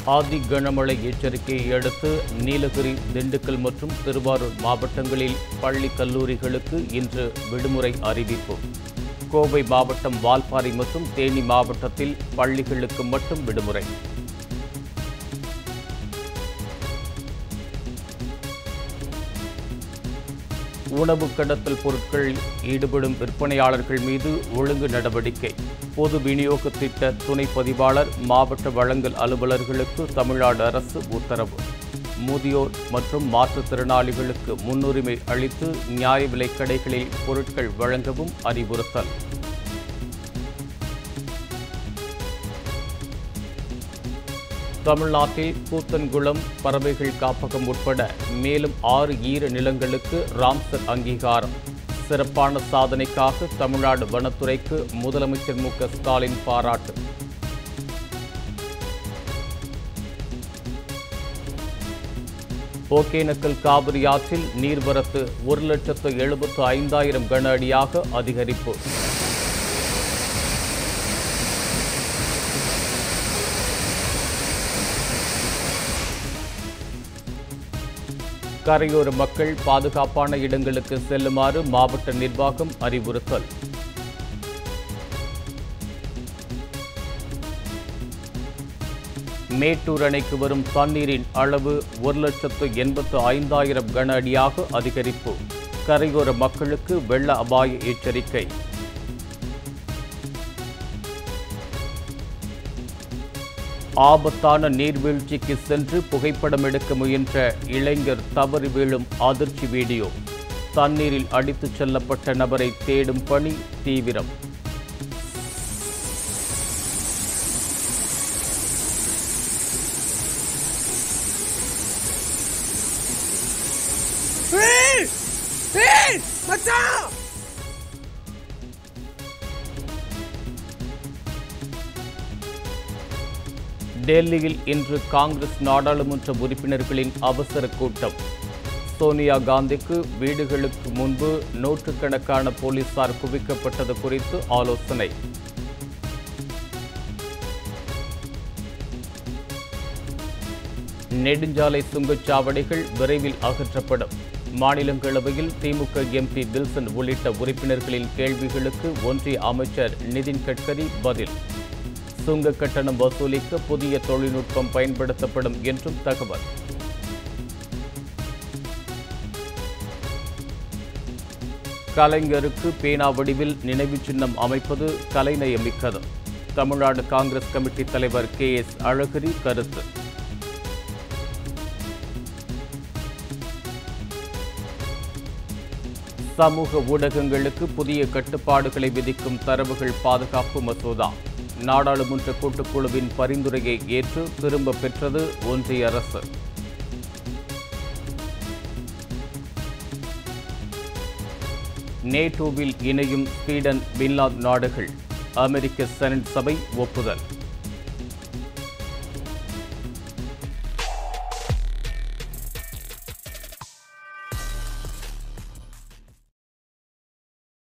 ஆதி கனமழை எச்சரிக்கையை அடுத்து நீலகிரி, திண்டுக்கல் மற்றும் திருவாரூர் மாவட்டங்களில் பள்ளி கல்லூரிகளுக்கு இன்று விடுமுறை அறிவிப்பு. கோவை மாவட்டம் வால்பாறை மற்றும் தேனி மாவட்டத்தில் பள்ளிகளுக்கு மட்டும் விடுமுறை. உணவு கடத்தல் பொருட்களில் ஈடுபடும் விற்பனையாளர்கள் மீது ஒழுங்கு நடவடிக்கை. பொது விநியோக திட்ட துணை பதிவாளர், மாவட்ட வழங்கல் அலுவலர்களுக்கு தமிழ்நாடு அரசு உத்தரவு. முதியோர் மற்றும் மாற்றுத்திறனாளிகளுக்கு முன்னுரிமை அளித்து நியாய விலைக் கடைகளில் பொருட்கள் வழங்கவும் அறிவுறுத்தல். தமிழ்நாட்டில் கூத்தன்குளம் பறவைகள் காப்பகம் உட்பட மேலும் 6 ஈர நிலங்களுக்கு ராம்சர் அங்கீகாரம். சிறப்பான சாதனைக்காக தமிழ்நாடு வனத்துறைக்கு முதலமைச்சர் MKStalin பாராட்டு. ஒகேனக்கல் காவிரி ஆற்றில் நீர்வரத்து 1,75,000 கன அடியாக அதிகரிப்பு. கரையோர மக்கள் பாதுகாப்பான இடங்களுக்கு செல்லுமாறு மாவட்ட நிர்வாகம் அறிவுறுத்தல். மேட்டூர் அணைக்கு வரும் தண்ணீரின் அளவு 1,85,000 கன அடியாக அதிகரிப்பு. கரையோர மக்களுக்கு வெள்ள அபாய எச்சரிக்கை. ஆபத்தான நீர்வீழ்ச்சிக்கு சென்று புகைப்படம் எடுக்க முயன்ற இளைஞர் தவறி வீழும் அதிர்ச்சி வீடியோ. தண்ணீரில் அடித்துச் செல்லப்பட்ட நபரை தேடும் பணி தீவிரம். டெல்லியில் இன்று காங்கிரஸ் நாடாளுமன்ற உறுப்பினர்களின் அவசர கூட்டம். சோனியா காந்திக்கு வீடுகளுக்கு முன்பு நூற்றுக்கணக்கான போலீசார் குவிக்கப்பட்டது குறித்து ஆலோசனை. நெடுஞ்சாலை சுங்கச்சாவடிகள் விரைவில் அகற்றப்படும். மாநிலங்களவையில் திமுக MP தில்சன் உள்ளிட்ட உறுப்பினர்களின் கேள்விகளுக்கு ஒன்றிய அமைச்சர் நிதின் கட்கரி பதில். சுங்க கட்டணம் வசூலிக்க புதிய தொழில்நுட்பம் பயன்படுத்தப்படும் என்றும் தகவல். கலைஞருக்கு பேனா வடிவில் நினைவு சின்னம் அமைப்பது கலைநயமிக்கது. தமிழ்நாடு காங்கிரஸ் கமிட்டி தலைவர் KS அழகிரி கருத்து. சமூக ஊடகங்களுக்கு புதிய கட்டுப்பாடுகளை விதிக்கும் தரவுகள் பாதுகாப்பு மசோதா நாடாளுமன்ற கூட்டுக்குழுவின் பரிந்துரையை ஏற்று திரும்ப பெற்றது ஒன்றிய அரசு. நேட்டோவில் இணையும் ஸ்வீடன், பின்லாந்து நாடுகள். அமெரிக்க செனட் சபை ஒப்புதல்.